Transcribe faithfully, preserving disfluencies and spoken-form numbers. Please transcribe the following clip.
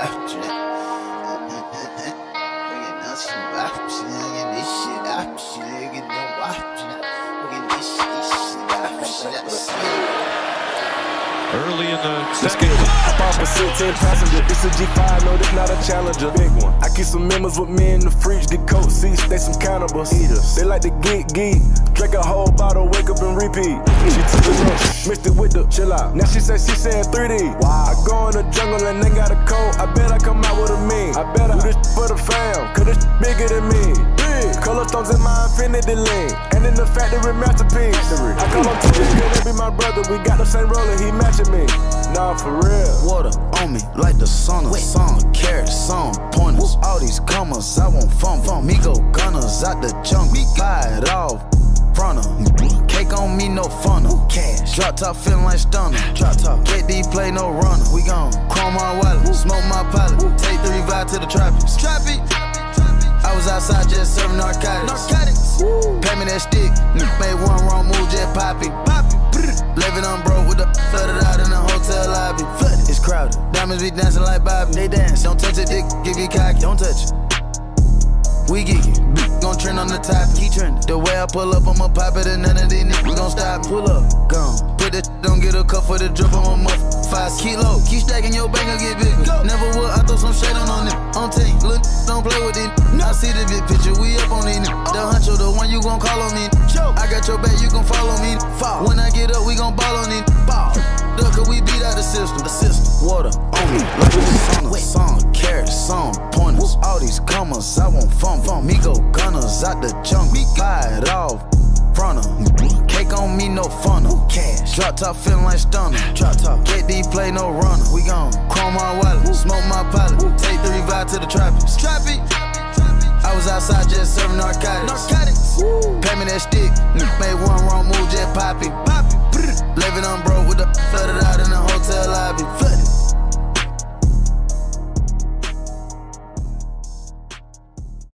option. We get nothing option. We get this shit option. We get no option. We get this shit option. Early in the Let's get it. Pop a sixteen passenger. It's a G five, no, this not a Challenger. Big one. I keep some members with me in the fridge. The coat seats, they some cannibals. Eaters. They like to geek, geek. Drink a whole bottle, wake up and repeat. She took it up, mixed it with the chill out. Now she say she saying three D. Wow. I go in the jungle and they got a coat. I bet I come out with a mean. I bet I do this for the fam, cause this bigger than me. Big. Color stones in my infinity lane. And in the factory masterpiece. I call him T J, they be my brother. We got the same roller, he matching me. Nah, for real. Water on me like the sun of sun. Carrots, some pointers. All these commas, I won't fumble. Me go gunners out the jungle. Buy it off. Fronter. Cake on me, no funnel. Cash. Drop top feeling like stunner. Drop top. K D play no runner. We gon' chrome my wallet. Smoke my pilot. Take the revive to the tropics. Trap it. I was outside just serving narcotics. Narcotics. Pay me that stick. Made one wrong move, just pop it. Pop it. Living on broke with the flooded out in the hotel lobby. Flooded. It's crowded. Diamonds be dancing like Bobby. They dance. Don't touch it, dick. Give you cocky. Don't touch it. We geek it. Gon' trend on the top. Keep trending. The way I pull up, I'ma pop it, and none of these niggas gon' stop. Pull up. Gone. Put that don't get a cup for the drip on my muff. Five kilo. Keep stacking your bank and get bigger. Go. Never would. I throw some shade on on it. On team. Look, don't play with it. No. I see the big picture. We up on it. Oh. The huncho, the one you gon' call on me. Choke. I got your back, you gon' follow me. Fall. When I get up, we gon' ball on it. Ball. Look, cause we beat out the system. The system. Water on me like the sun of sun. Carrots, some pointers. All these commas, I won't fumble. Me go gunners out the jungle. Buy it off. Fronter. Cake on me, no funnel. Cash. Drop top feeling like stunner. Drop top. K D play no runner. We gon' chrome my wallet. Smoke my pilot. Take the revive to the tropics. Trap it. I was outside just serving narcotics. Narcotics. Pay me that stick. Made one wrong move, just pop.